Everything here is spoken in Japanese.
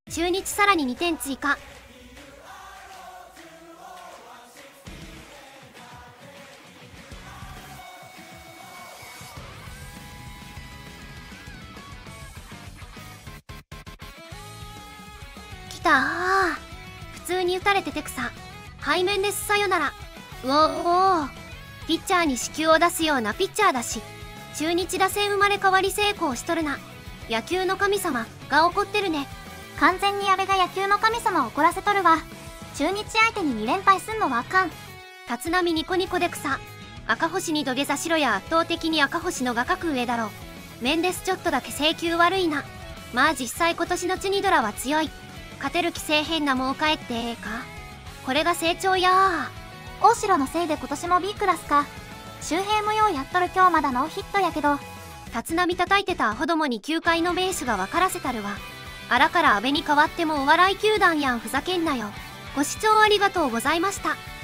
中日さらに2点追加。きたー。普通に打たれてて草。背面です。さよなら。うおー。ピッチャーに四球を出すようなピッチャーだし、中日打線生まれ変わり成功しとるな。野球の神様が怒ってるね。 完全に阿部が野球の神様を怒らせとるわ。中日相手に2連敗すんのはあかん。 立浪ニコニコで草。赤星に土下座しろや。圧倒的に赤星のが格上だろ。メンデスちょっとだけ制球悪いな。まあ実際今年のチニドラは強い。勝てる気せえへんな。もう帰ってええか。これが成長やー。大城のせいで今年も B クラスか。周平無用やっとる。今日まだノーヒットやけど。 立浪叩いてたアホどもに球界の名手が分からせたるわ。あらから阿部に代わってもお笑い球団やん。ふざけんなよ。ご視聴ありがとうございました。